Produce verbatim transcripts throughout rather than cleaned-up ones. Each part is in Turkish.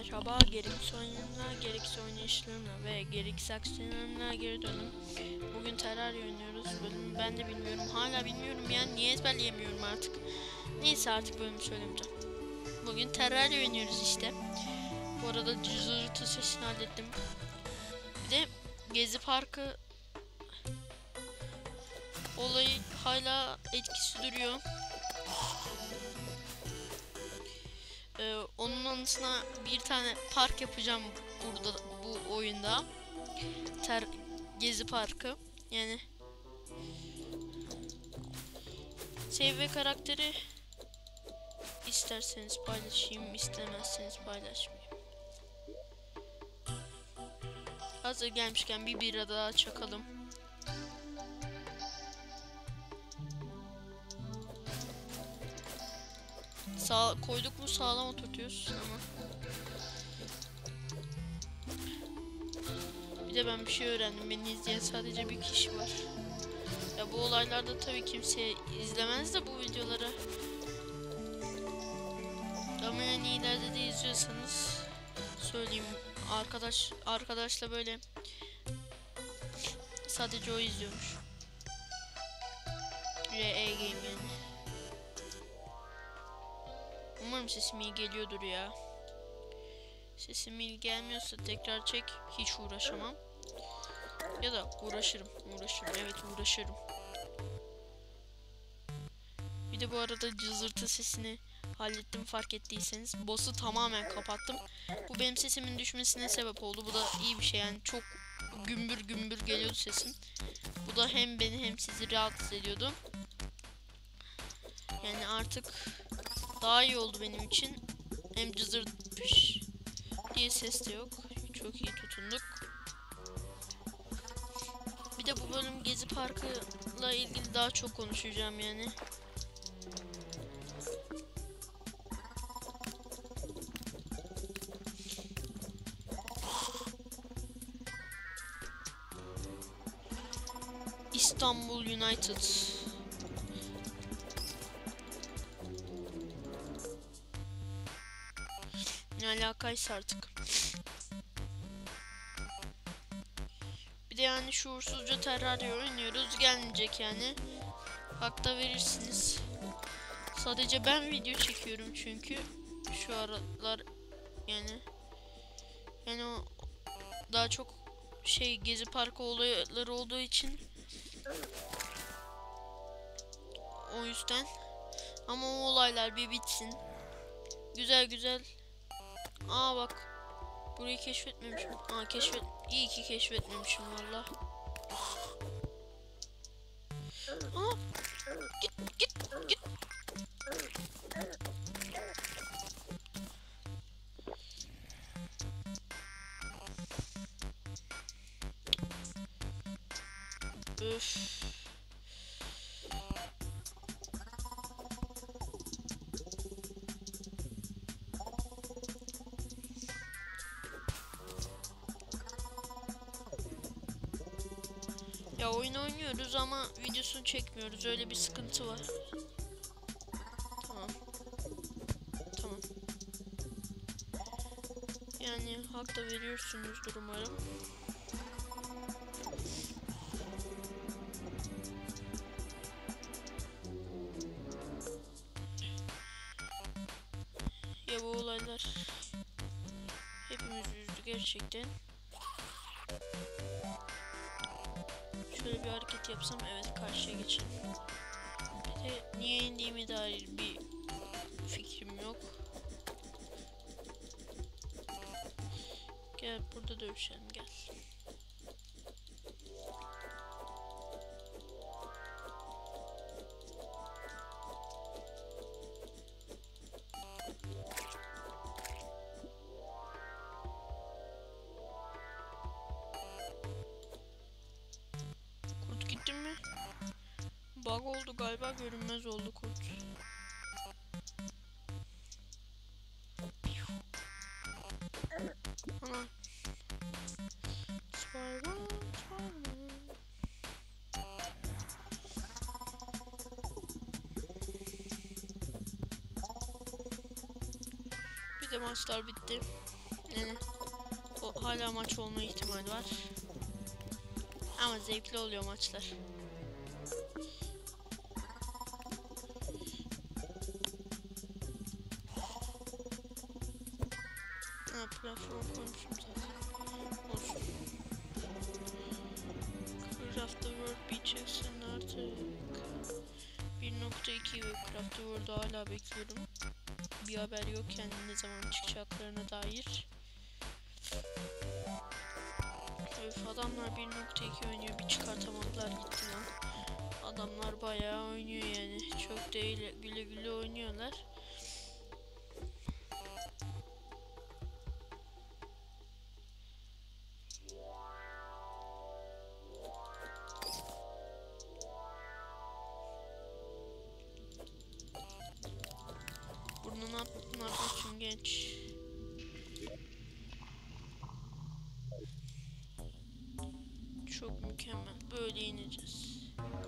Merhaba, gerekse oyunlarına, gerekse oynayışlarına ve gerekse aksiyonlarına geri dönün. Bugün Terraria oynuyoruz. Bölümü ben de bilmiyorum. Hala bilmiyorum yani. Niye ezberleyemiyorum artık. Neyse artık bölümü söylemeyeceğim. Bugün Terraria oynuyoruz işte. Bu arada cızırtı sesini hallettim. Bir de Gezi Parkı olayı hala etkisi duruyor. Ee, onun anısına bir tane park yapacağım burada, bu oyunda. Ter Gezi Parkı. Yani save ve karakteri isterseniz paylaşayım, istemezseniz paylaşmayayım. Hazır gelmişken bir bira daha çakalım. Sağ koyduk mu sağlam oturtuyoruz ama. Bir de ben bir şey öğrendim. Beni izleyen sadece bir kişi var. Ya bu olaylarda tabii kimse izlemez de bu videoları. Ama yani ileride de izliyorsanız söyleyeyim, arkadaş arkadaşla böyle sadece o izliyormuş. R E Game yani. Umarım sesim iyi geliyordur ya. Sesim iyi gelmiyorsa tekrar çek, hiç uğraşamam. Ya da uğraşırım, uğraşırım, evet uğraşırım. Bir de bu arada cızırtı sesini hallettim, fark ettiyseniz. Boss'u tamamen kapattım. Bu benim sesimin düşmesine sebep oldu. Bu da iyi bir şey yani, çok gümbür gümbür geliyordu sesim. Bu da hem beni hem sizi rahatsız ediyordu. Yani artık daha iyi oldu benim için. Hem cızırt diye ses de yok. Çok iyi tutunduk. Bir de bu bölüm Gezi Parkı'la ilgili daha çok konuşacağım yani. İstanbul United. Ne alakaysa artık. Bir de yani şuursuzca Terraria oynuyoruz, gelmeyecek yani. Hak da verirsiniz. Sadece ben video çekiyorum çünkü şu aralar yani. Yani o daha çok şey Gezi Parkı olayları olduğu için. O yüzden. Ama o olaylar bir bitsin. Güzel güzel. Aa bak. Burayı keşfetmemişim. Aa keşfet. İyi ki keşfetmemişim valla. Aa git git git. Öf. Ya oyun oynuyoruz ama videosunu çekmiyoruz. Öyle bir sıkıntı var. Tamam. Tamam. Yani hak da veriyorsunuzdur umarım. Ya bu olaylar hepimizi üzdü gerçekten. Şöyle bir hareket yapsam, evet karşıya geçelim. Bir de niye indiğime dair bir fikrim yok. Gel burada dövüşelim, gel. Kurt gitti mi? Bug oldu galiba, görünmez oldu kurt. Ana. Spider-Man, Spider-Man. Bir de maçlar bitti. Yani o hala maç olma ihtimali var. Ama zevkli oluyor maçlar. Ha, platform koymuşum zaten. Olsun. Craft the World Beaches'in artık bir nokta iki ve Craft the World'u hala bekliyorum. Bir haber yok yani ne zaman çıkacaklarına dair. Öf, adamlar bir nokta iki oynuyor, bir çıkartamadılar gitti lan. Adamlar bayağı oynuyor yani, çok değil, güle güle oynuyorlar. Burnunu ne yapıyorsun genç? Çok mükemmel. Böyle ineceğiz.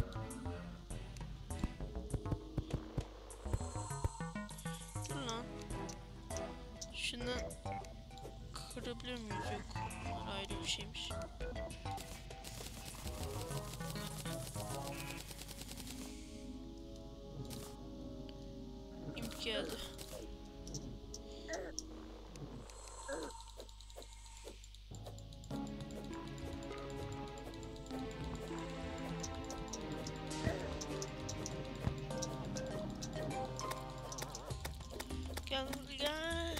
Dur lan. Şunu kırabiliyor muyuz? Yok. Ayrı bir şeymiş. İmp geldi. Gel gel.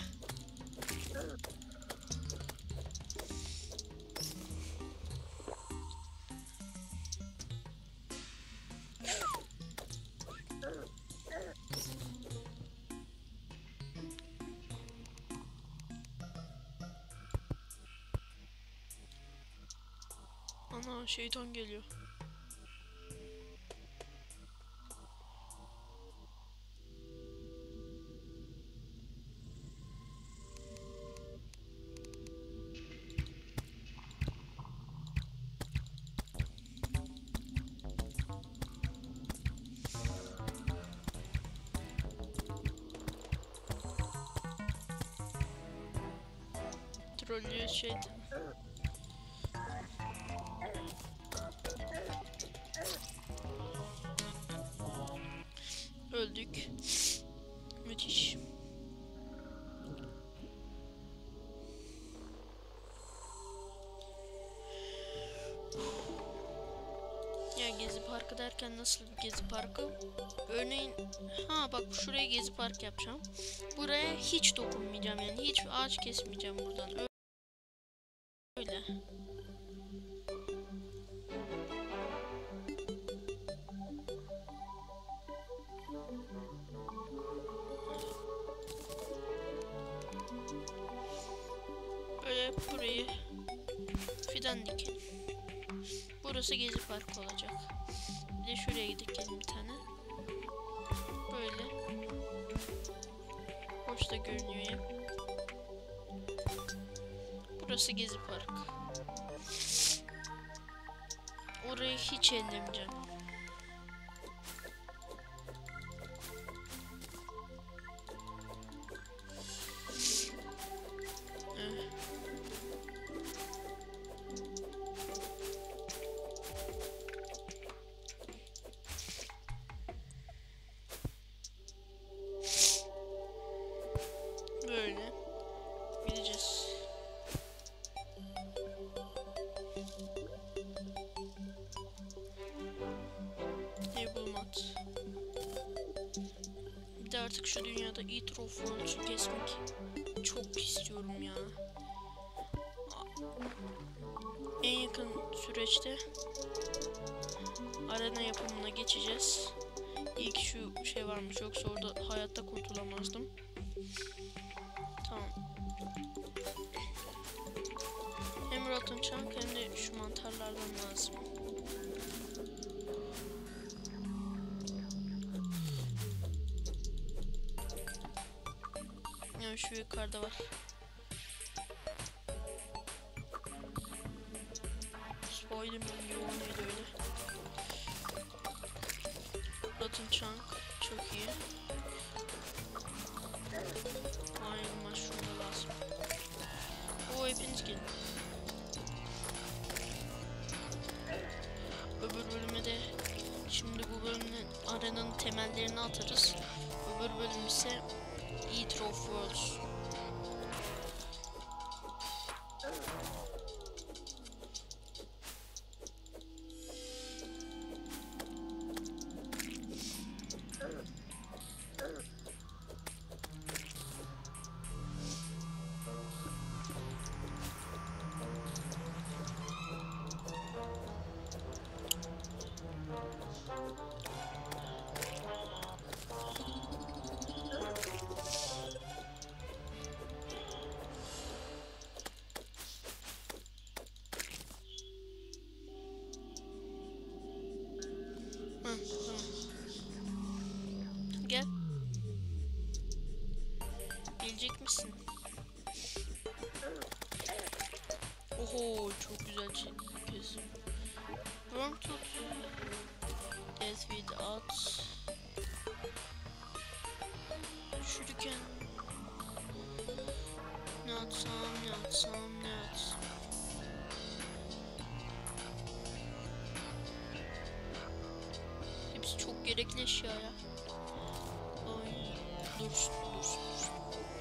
Ana şeytan geliyor. Trollüyor şeytan. Öldük. Müthiş. Ya gezi parkı derken nasıl bir gezi parkı? Örneğin ha bak şuraya gezi park yapacağım. Buraya hiç dokunmayacağım yani hiç ağaç kesmeyeceğim buradan. Öyle. Böyle burayı fidan dikelim. Burası gezi parkı olacak. Bir de şuraya dikelim bir tane. Böyle. Hoş da görünüyor ya. Burası gezi parkı. Orayı hiç ellemeyeceğim. Böyle gideceğiz. Table mat. Bir de artık şu dünyada Eater of Worlds'u kesmek çok istiyorum ya. En yakın süreçte arena yapımına geçeceğiz. İyi ki şu şey varmış, yoksa orada hayatta kurtulamazdım. Tamam. Hem rotten chunk hem de şu mantarlardan lazım. Yani şu yukarıda var. Spiderman yoğun neydi öyle. Rotten chunk çok iyi. Aynen mushroom da lazım. temellerini atarız. Öbür bölüm ise Eater of Worlds. Hı, tamam. Gel. Gelecek misin? Oho, çok güzel kesim. Worm tut. Death with at. Şuriken. Ne atsam, ne atsam, ne atsam. Hepsi çok gerekli eşya ya. Oy. Dursun, dursun, dursun.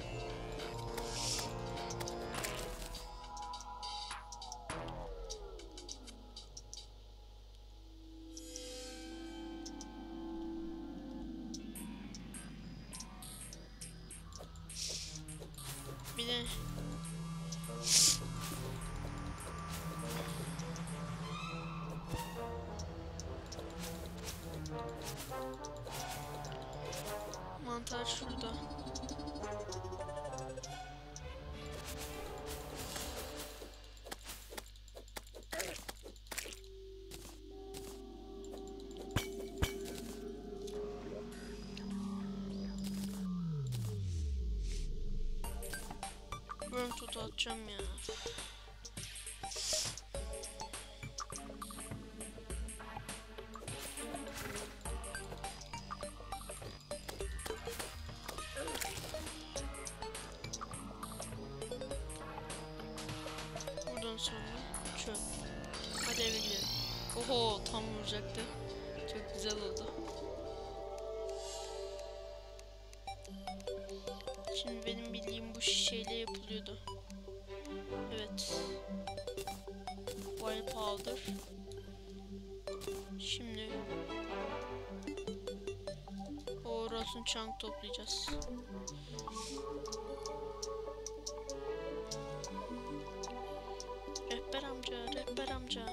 Bir de mantar şurada. Worm tut atacağım ya. Buradan sonra çöp. Hadi eve gidelim. Oho, tam vuracaktı. Çok güzel oldu. Şimdi benim bildiğim bu şişeyle yapılıyordu. Evet. Wild powder. Şimdi o rotten chunk toplayacağız. Rehber amca, rehber amca.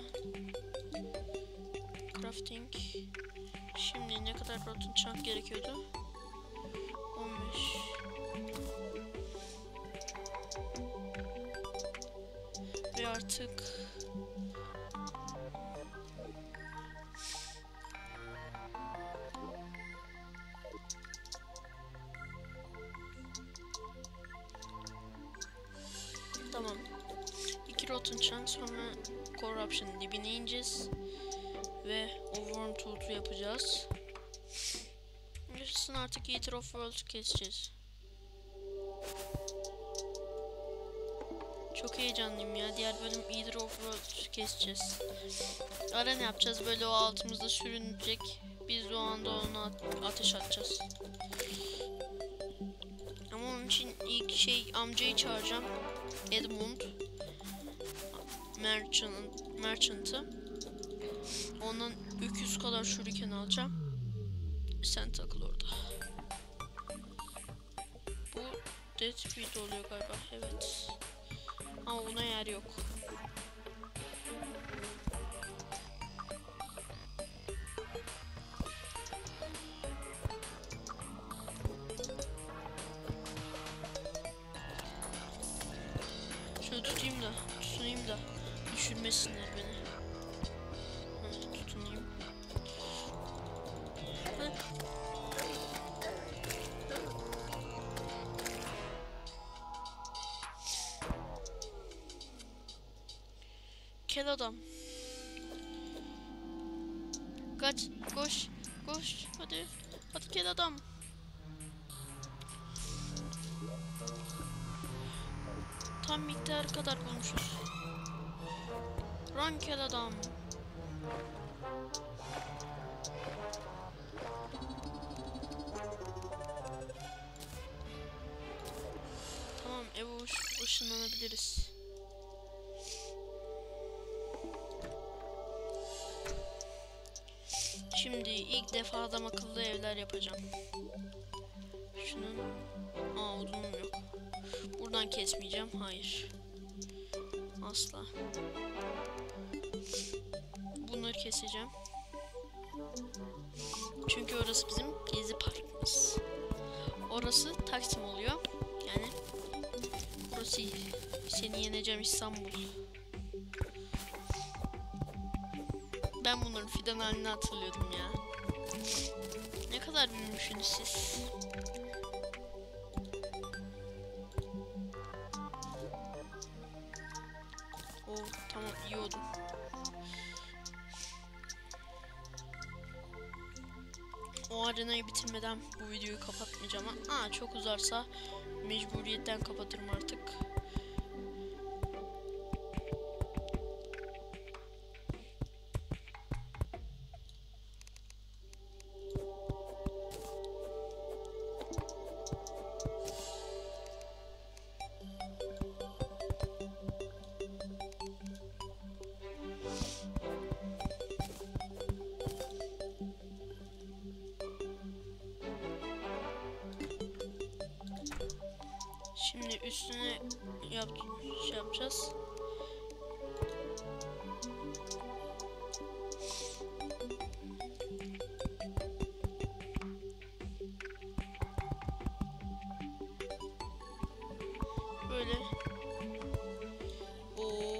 Crafting. Şimdi ne kadar rotten chunk gerekiyordu? on beş. Ve artık tamam. İki rotten chunk, sonra corruption dibine ineceğiz ve o worm tool'u yapacağız. Yaşasın, artık Eater of Worlds keseceğiz. Çok heyecanlıyım ya. Diğer bölüm Eater of Worlds keseceğiz. Ara ne yapacağız? Böyle o altımızda sürünecek. Biz de o anda ona ateş atacağız. Ama onun için ilk şey amcayı çağıracağım. Edmund. Merchant, Merchant'ı. Ondan öküz kadar şuriken alacağım. Sen takıl orada. Bu Death Speed oluyor galiba. Evet. Ama buna yer yok. Şöyle tutayım da, tutunayım da düşürmesinler beni. Hı, tutunayım. Hı. Kel adam. Kaç, koş, koş, hadi, hadi kel adam. Tam miktarı kadar bulmuşuz. Run kel adam. eve ış ışınlanabiliriz. Şimdi ilk defa adam akıllı evler yapacağım. Şunun... Aa, odunum yok. Buradan kesmeyeceğim. Hayır. Asla. Bunları keseceğim. Çünkü orası bizim gezi parkımız. Orası Taksim oluyor. Yani burası seni yeneceğim İstanbul. Ben bunların fidan halini hatırlıyordum ya. Ne kadar büyümüşsünüz siz. Oh, tamam, iyi oldu. O arenayı bitirmeden bu videoyu kapatmayacağım. Aa, çok uzarsa mecburiyetten kapatırım artık. Şimdi üstüne yap şey yapacağız. Böyle. Oo.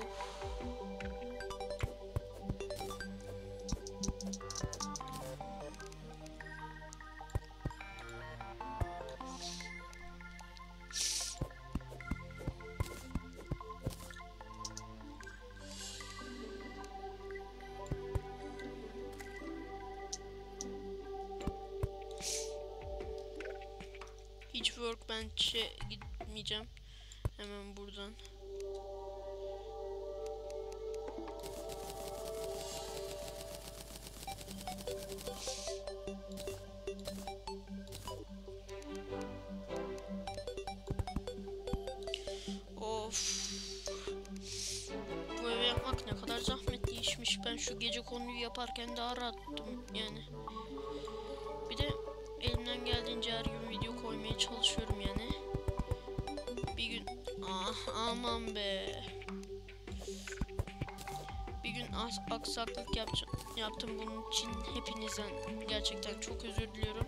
Hiç workbench'e gitmeyeceğim. Hemen buradan. Of. Bu evi yapmak ne kadar zahmetli işmiş. Ben şu gece konuyu yaparken daha rahattım yani. Bir de elimden geldiğince her gün video koymaya çalışıyorum yani. Bir gün ah aman be. Bir gün as aksaklık yapacağım. Yaptım, bunun için hepinizden gerçekten çok özür diliyorum.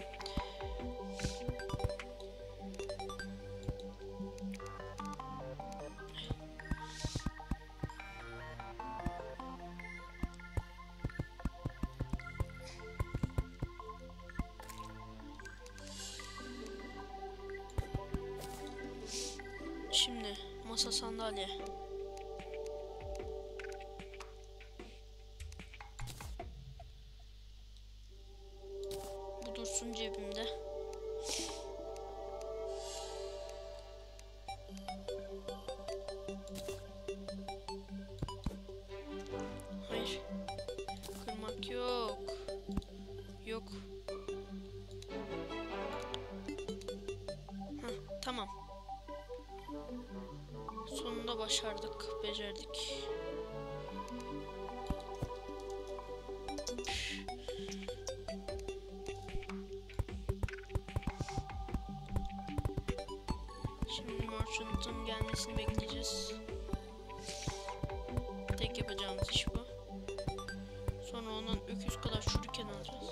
Şimdi masa, sandalye. Bu dursun cebimde. Hayır. Kırmak yok. Yok. Heh, tamam. Sonunda başardık, becerdik. Şimdi merchant'ın gelmesini bekleyeceğiz. Tek yapacağımız iş bu. Sonra ondan öküz kadar şuriken alacağız.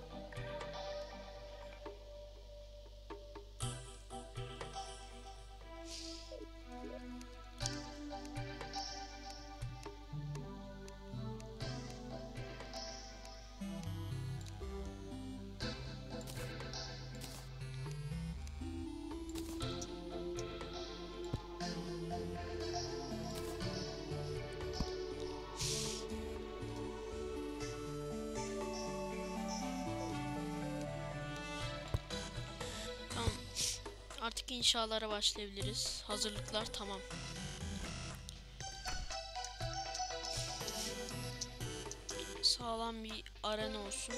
Artık inşalara başlayabiliriz. Hazırlıklar tamam. Sağlam bir arena olsun.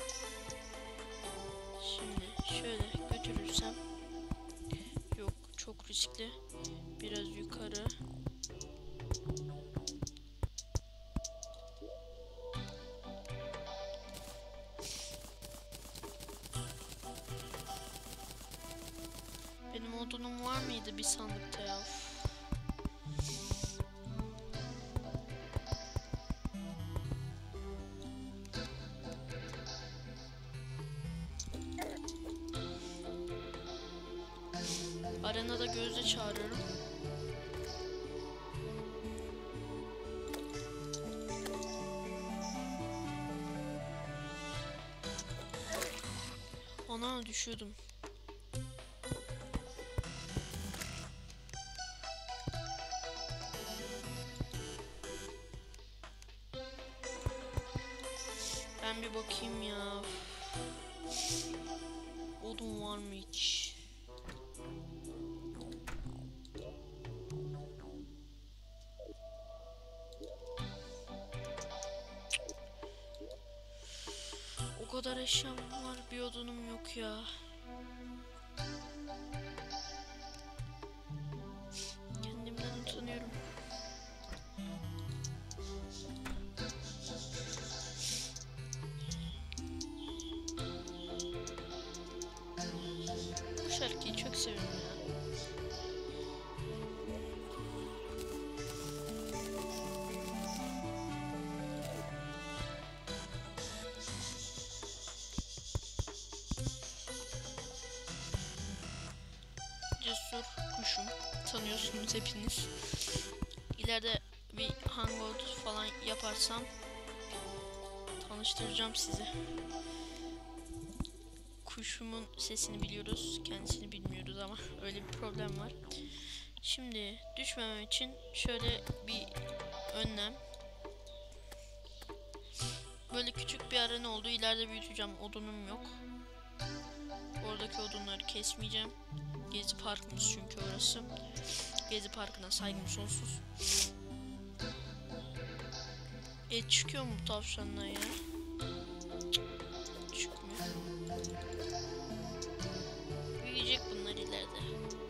Şimdi şöyle götürürsem, yok çok çok riskli. Biraz yukarı. Benim odunum var mıydı bir sandıkta ya? Arenada Gözde çağırıyorum. Ana düşüyordum. Ben bir bakayım ya. Odun var mı hiç? O kadar eşyam var, bir odunum yok ya. Kendimden utanıyorum. Bu şarkıyı çok seviyorum ya. Cesur kuşum, tanıyorsunuz hepiniz. İleride bir hangout falan yaparsam tanıştıracağım sizi. Kuşumun sesini biliyoruz, kendisini bilmiyoruz ama öyle bir problem var. Şimdi düşmemem için şöyle bir önlem. Böyle küçük bir arena oldu, ileride büyüteceğim. Odunum yok. Oradaki odunları kesmeyeceğim. Gezi parkımız çünkü orası. Gezi parkına saygım sonsuz. Et çıkıyor mu bu tavşandan ya? Cık, çıkmıyor. Büyüyecek bunlar ileride.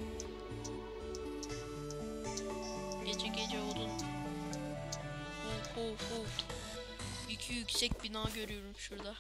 Gece gece odun. Of of of. İki yüksek bina görüyorum şurada.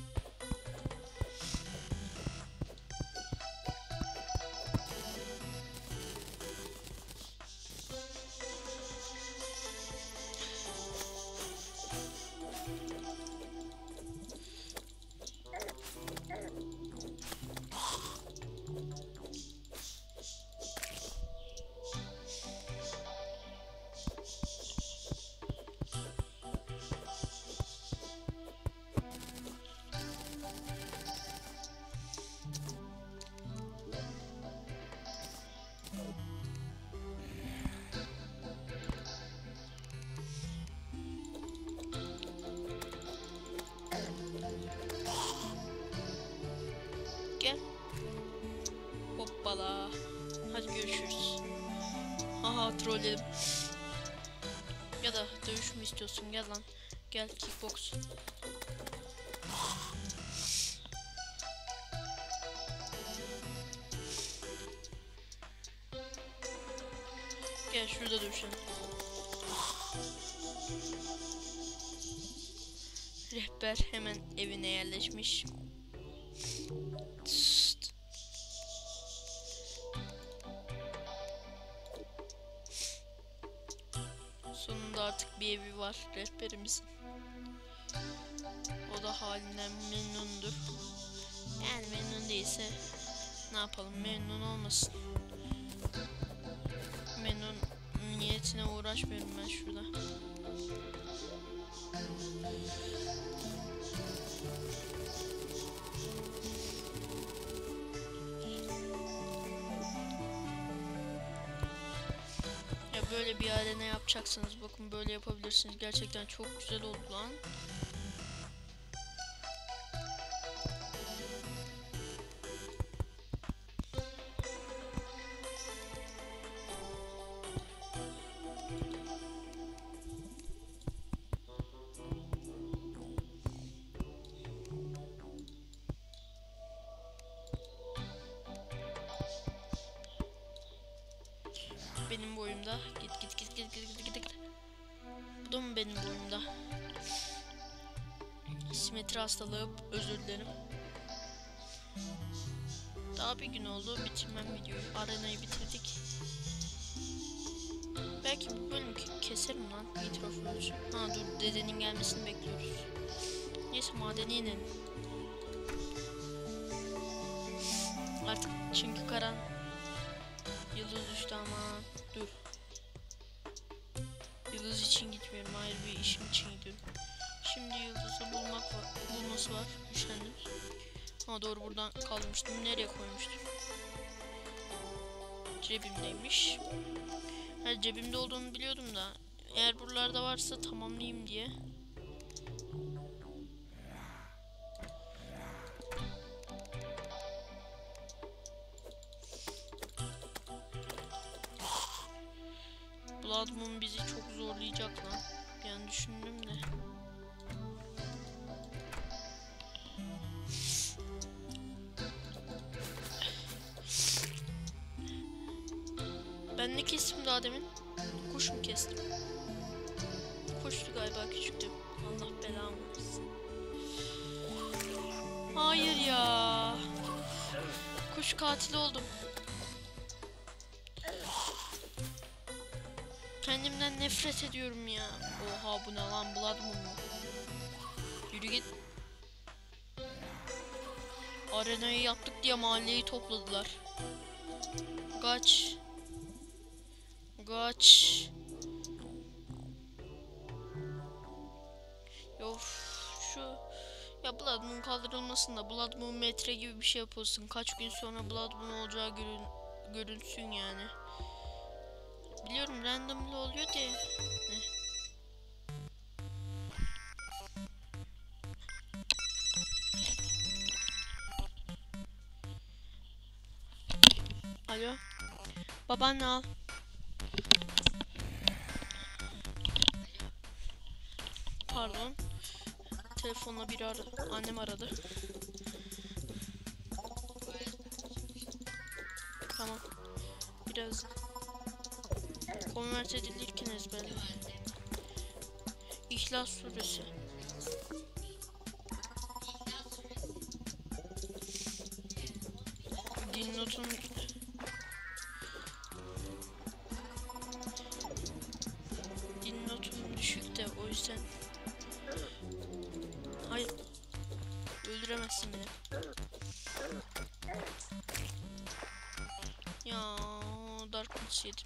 Gel. Hoppala. Hadi görüşürüz. Haha trolledim. Ya da dövüş mü istiyorsun? Gel lan. Gel kickbox. Gel şurada dövüşelim. Rehber hemen evine yerleşmiş. Tıst. Sonunda artık bir evi var rehberimizin. O da halinden memnundur. Yani memnun değilse ne yapalım, memnun olmasın. Memnun niyetine uğraşmıyorum ben şurada. Ya böyle bir arena yapacaksınız, bakın böyle yapabilirsiniz. Gerçekten çok güzel oldu lan. benim boyumda. Git git git git git git git. Bu da mı benim boyumda? Simetri hastalığı, özür dilerim. Daha bir gün oldu, bitirmem videoyu. Arenayı bitirdik. Belki bu bölüm keserim lan. Mitroflorus. Ha dur, dedenin gelmesini bekliyoruz. Neyse madene inelim. Artık çünkü karan yıldız düştü ama dur. Yıldız için gitmiyorum, hayır bir işim için gidiyorum. Şimdi yıldızı bulmak var, bulması var. Üşendim. Ha doğru, buradan kalmıştım. Nereye koymuştum? Cebimdeymiş. Ha, cebimde olduğunu biliyordum da. Eğer buralarda varsa tamamlayayım diye. Blood Moon bizi çok zorlayacak lan. Yani düşündüm de. Ben ne kestim daha demin? Kuş mu kestim? Kuştu galiba, küçüktü. Allah belamı versin. Hayır ya. Kuş katili oldum. Kendimden nefret ediyorum ya. Oha bu ne lan, Blood Moon mu? Yürü git. Arenayı yaptık diye mahalleyi topladılar. Kaç. Kaç. Of şu ya, Blood Moon kaldırılmasın da Blood Moon metre gibi bir şey yapılsın. Kaç gün sonra Blood Moon olacağı görün, görünsün yani. Biliyorum randomly oluyor diye. Ne? Alo. Babaanne al. Pardon. Telefonla biri aradı. Annem aradı. Tamam. Biraz konvert edilirken ezberle. İhlas suresi. Din notun din notum düşük de o yüzden. Hayır. Öldüremezsin beni. Ya Darkness yedim.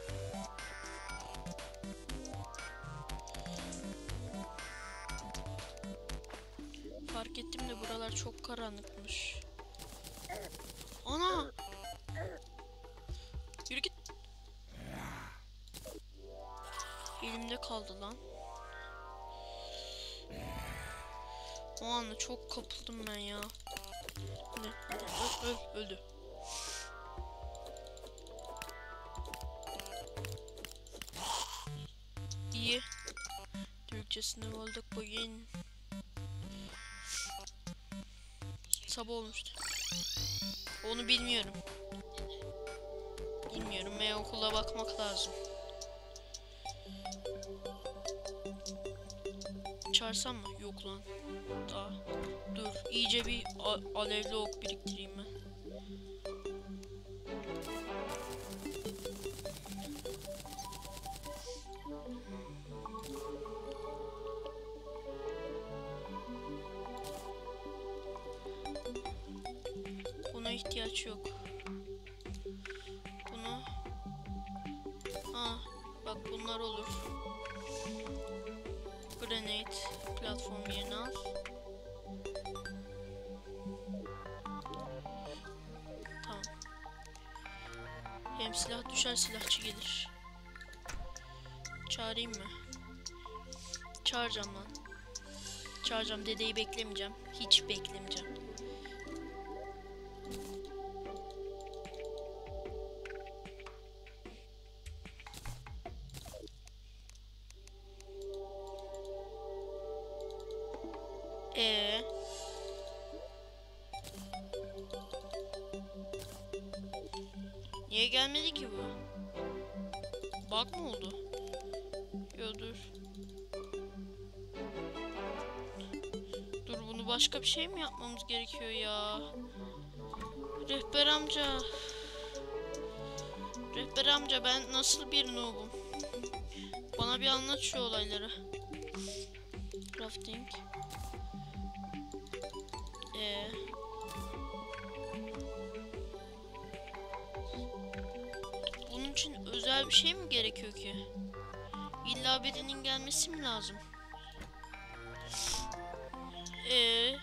Fark ettim de buralar çok karanlıkmış. Ana! Yürü git. Elimde kaldı lan. O anda çok kapıldım ben ya. Ne? Öl, öl, öldü. İyi. Türkçesini bulduk bugün. Sabah olmuştu. Onu bilmiyorum. Bilmiyorum ve okula bakmak lazım. Çağırsam mı? Yok lan. Daha. Dur. İyice bir alevli ok biriktireyim ben. Buna ihtiyaç yok. Bunu. Ha, bak bunlar olur. Granate platform yerine al. Tamam. Hem silah düşer, silahçı gelir. Çağırayım mı? Çağıracağım lan. Çağıracağım, dedeyi beklemeyeceğim. Hiç beklemeyeceğim. Ee. Niye gelmedi ki bu? Bug mı oldu? Yo dur. Dur, bunu başka bir şey mi yapmamız gerekiyor ya? Rehber amca. Rehber amca, ben nasıl bir noob'um? Bana bir anlat şu olayları. Crafting. Ee. Bunun için özel bir şey mi gerekiyor ki? İlla birinin gelmesi mi lazım? Ee.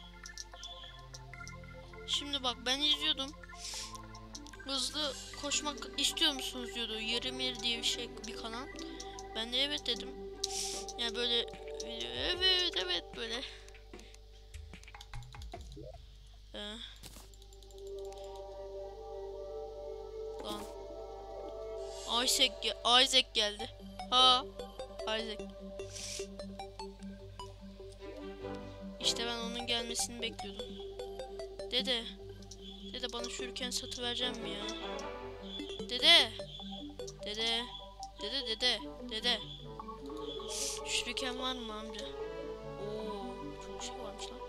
Şimdi bak, ben izliyordum. Hızlı koşmak istiyor musunuz diyordu. Yarım yer diye bir şey, bir kanal. Ben de evet dedim. Ya yani böyle evet evet böyle. Ee. Lan. Isaac, Isaac geldi. Ha. Isaac. İşte ben onun gelmesini bekliyordum. Dede. Dede, bana şuriken satı vereceğim mi ya? Dede. Dede. Dede dede. Dede. Şuriken var mı amca? Oo, çok şey varmış lan.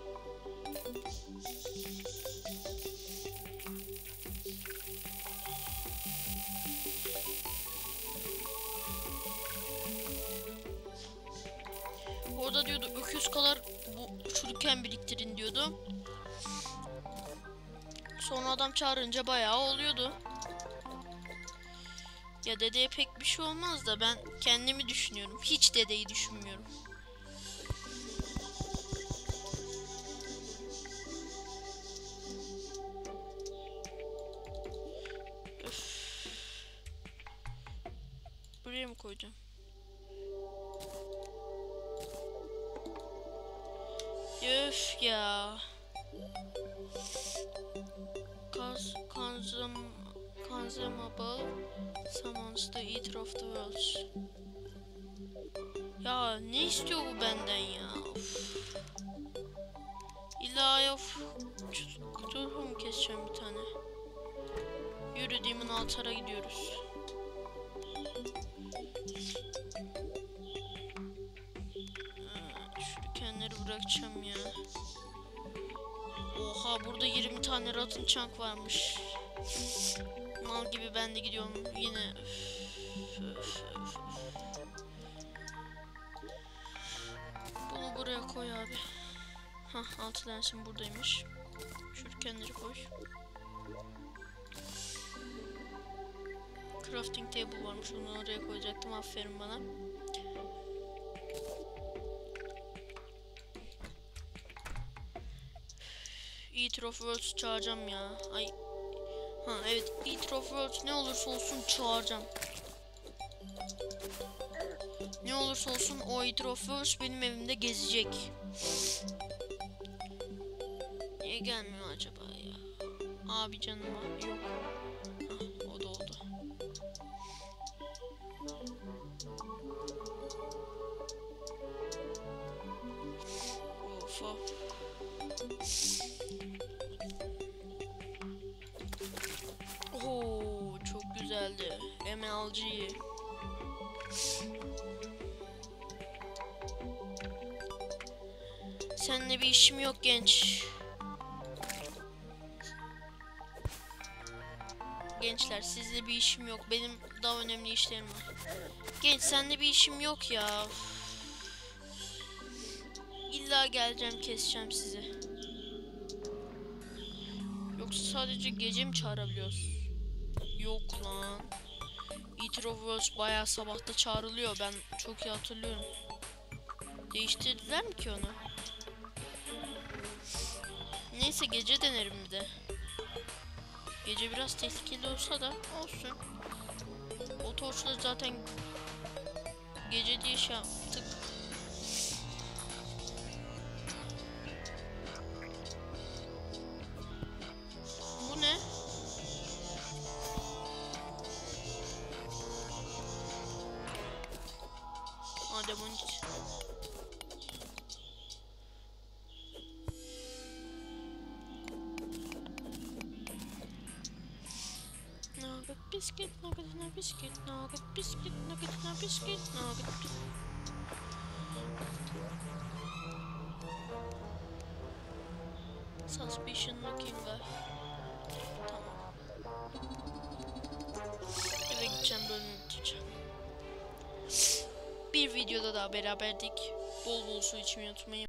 Orada diyordu öküz kadar bu şuriken biriktirin diyordu. Sonra adam çağırınca bayağı oluyordu. Ya dedeye pek bir şey olmaz da ben kendimi düşünüyorum. Hiç dedeyi düşünmüyorum. Öf. Buraya mı koyacağım? Öf ya. Cause consum consumable summons the eater of the worlds. Ya ne istiyor bu benden ya? Of. İlla of. Kutuyu mu keseceğim bir tane? Yürü Demon Altar'a gidiyoruz. Şurikenleri bırakacağım ya. Oha, burada yirmi tane ratın çank varmış. Mal gibi ben de gidiyorum yine. Öf, öf, öf. Bunu buraya koy abi. Hah, altı lensim buradaymış. Şurikenleri koy. Crafting table varmış, onu oraya koyacaktım, aferin bana. Eater of Worlds çağıracağım ya. Ay. Ha evet, Eater of Worlds ne olursa olsun çağıracağım. Ne olursa olsun o Eater of Worlds benim evimde gezecek. Niye gelmiyor acaba ya? Abi canıma yok. Hah, o da oldu. Of of. Oo, çok güzeldi. M L G. Seninle bir işim yok genç. Gençler, sizle bir işim yok. Benim daha önemli işlerim var. Genç, seninle bir işim yok ya. İlla geleceğim, keseceğim sizi. Yoksa sadece gece mi çağırabiliyoruz? Yok lan. Eater of Worlds bayağı sabahta çağrılıyor. Ben çok iyi hatırlıyorum. Değiştirdiler mi ki onu? Neyse, gece denerim bir de. Gece biraz tehlikeli olsa da olsun. O torçları zaten gece diye şey yaptık. Bu ne? Aa, demonit. Ne abi? biscuit nugget, biscuit nugget, biscuit nugget, biscuit nugget. Suspicion looking guy. Tamam. Eve gideceğim, bölümü bitireceğim. Bir videoda daha beraberdik. Bol bol su içmeyi unutmayın.